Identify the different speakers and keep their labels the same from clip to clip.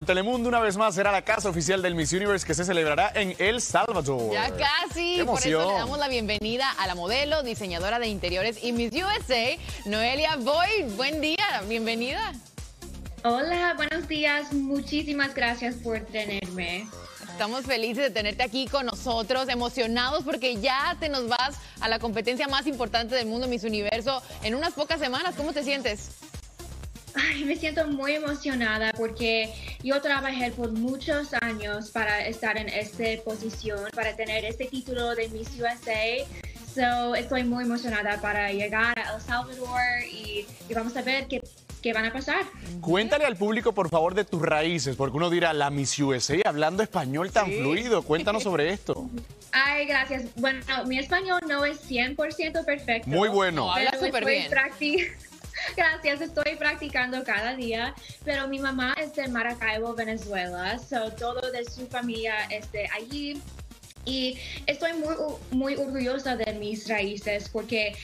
Speaker 1: Telemundo una vez más será la casa oficial del Miss Universe que se celebrará en El Salvador.
Speaker 2: Ya casi,
Speaker 1: ¡Qué
Speaker 2: por
Speaker 1: emoción!
Speaker 2: eso le damos la bienvenida a la modelo, diseñadora de interiores y Miss USA, Noelia Boyd. Buen día, bienvenida.
Speaker 3: Hola, buenos días. Muchísimas gracias por tenerme.
Speaker 2: Estamos felices de tenerte aquí con nosotros, emocionados porque ya te nos vas a la competencia más importante del mundo, Miss Universo, en unas pocas semanas. ¿Cómo te sientes?
Speaker 3: Ay, me siento muy emocionada porque yo trabajé por muchos años para estar en esta posición, para tener este título de Miss USA. So, estoy muy emocionada para llegar a El Salvador y vamos a ver qué van a pasar.
Speaker 1: Cuéntale al público, por favor, de tus raíces, porque uno dirá, la Miss USA, hablando español tan fluido. Cuéntanos sobre esto.
Speaker 3: Ay, gracias. Bueno, mi español no es 100% perfecto.
Speaker 1: Muy bueno.
Speaker 2: No, habla súper bien.
Speaker 3: Gracias, estoy practicando cada día, pero mi mamá es de Maracaibo, Venezuela, todo de su familia es de allí. Y estoy muy orgullosa de mis raíces porque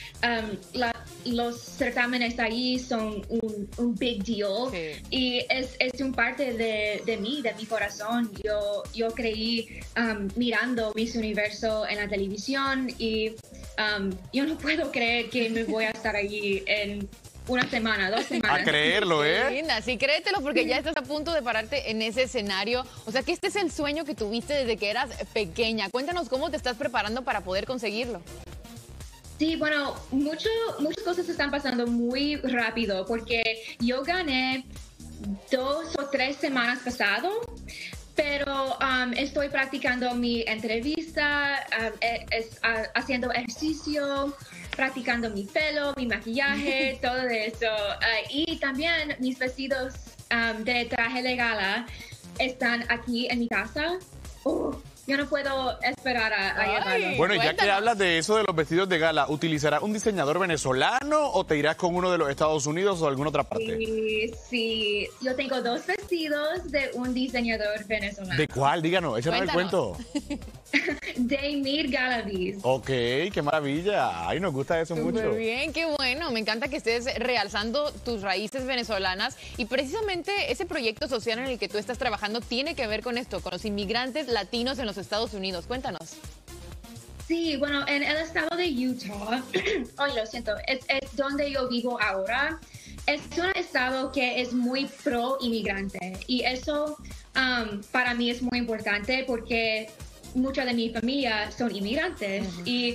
Speaker 3: los certámenes allí son un big deal.
Speaker 2: Sí.
Speaker 3: Y es un parte de mí, de mi corazón. Yo creí mirando Miss Universo en la televisión y yo no puedo creer que me voy a estar allí en una semana, 2 semanas.
Speaker 1: A creerlo, ¿eh?
Speaker 2: Linda, sí, créetelo porque ya estás a punto de pararte en ese escenario. O sea que este es el sueño que tuviste desde que eras pequeña. Cuéntanos cómo te estás preparando para poder conseguirlo.
Speaker 3: Sí, bueno, muchas cosas están pasando muy rápido porque yo gané 2 o 3 semanas pasado, pero estoy practicando mi entrevista, haciendo ejercicio, practicando mi pelo, mi maquillaje, todo eso. Y también mis vestidos de traje de gala están aquí en mi casa. Yo no puedo esperar a llevarlos.
Speaker 1: Bueno, y ya que
Speaker 2: Cuéntanos.
Speaker 1: hablas de eso de los vestidos de gala, ¿utilizarás un diseñador venezolano o te irás con uno de los Estados Unidos o alguna otra parte?
Speaker 3: Sí, yo tengo 2 vestidos de un diseñador venezolano.
Speaker 1: ¿De cuál? Díganos, échanos el
Speaker 2: Cuéntanos.
Speaker 1: cuento.
Speaker 3: De Mir Galaviz.
Speaker 1: Ok, qué maravilla. Ay, nos gusta eso mucho.
Speaker 2: Súper bien, qué bueno. Me encanta que estés realzando tus raíces venezolanas y precisamente ese proyecto social en el que tú estás trabajando tiene que ver con esto, con los inmigrantes latinos en los Estados Unidos. Cuéntanos.
Speaker 3: Sí, bueno, en el estado de Utah, ay, lo siento, es donde yo vivo ahora. Es un estado que es muy pro inmigrante y eso para mí es muy importante porque mucha de mi familia son inmigrantes y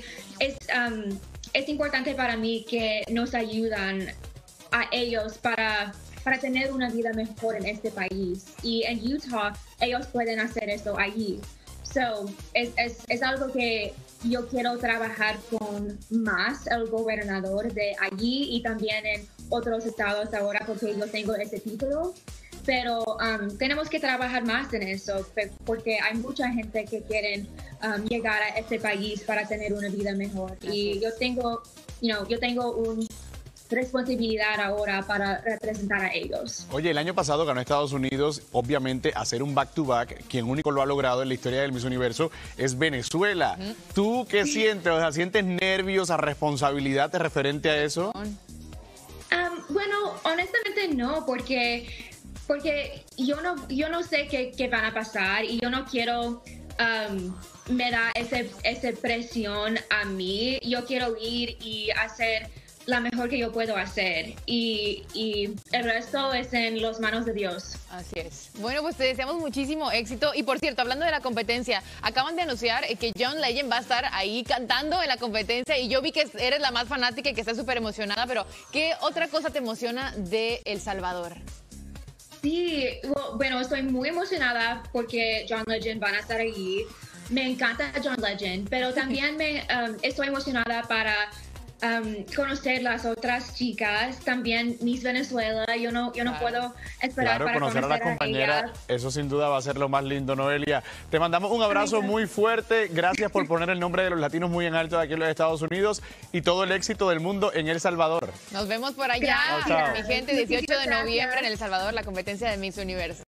Speaker 3: es importante para mí que nos ayudan a ellos para tener una vida mejor en este país. Y en Utah ellos pueden hacer eso allí. So, es algo que yo quiero trabajar con más el gobernador de allí y también en otros estados ahora porque yo tengo ese título. Pero tenemos que trabajar más en eso porque hay mucha gente que quieren llegar a este país para tener una vida mejor. Y yo tengo una responsabilidad ahora para representar a ellos.
Speaker 1: Oye, el año pasado ganó Estados Unidos, obviamente, hacer un back-to-back. Quien único lo ha logrado en la historia del Miss Universo es Venezuela. ¿Tú qué sientes? O sea, ¿sientes nervios, a responsabilidad de referente a eso?
Speaker 3: Bueno, honestamente no, porque yo no sé qué van a pasar y yo no quiero me da esa presión a mí. Yo quiero ir y hacer la mejor que yo puedo hacer y el resto es en las manos de Dios.
Speaker 2: Así es. Bueno, pues te deseamos muchísimo éxito. Y por cierto, hablando de la competencia, acaban de anunciar que John Legend va a estar ahí cantando en la competencia y yo vi que eres la más fanática y que estás súper emocionada, pero ¿qué otra cosa te emociona de El Salvador?
Speaker 3: Sí, bueno, estoy muy emocionada porque John Legend van a estar allí. Me encanta John Legend, pero también estoy emocionada para conocer las otras chicas, también Miss Venezuela. Yo no puedo esperar
Speaker 1: Claro,
Speaker 3: para
Speaker 1: conocer a la compañera,
Speaker 3: ellas.
Speaker 1: eso sin duda va a ser lo más lindo, Noelia. Te mandamos un abrazo muy fuerte. Gracias por poner el nombre de los latinos muy en alto de aquí en los Estados Unidos y todo el éxito del mundo en El Salvador.
Speaker 2: Nos vemos por allá,
Speaker 3: Gracias.
Speaker 2: mi gente, 18 de
Speaker 3: Muchísimas
Speaker 2: noviembre en
Speaker 3: gracias.
Speaker 2: El Salvador, la competencia de Miss Universo.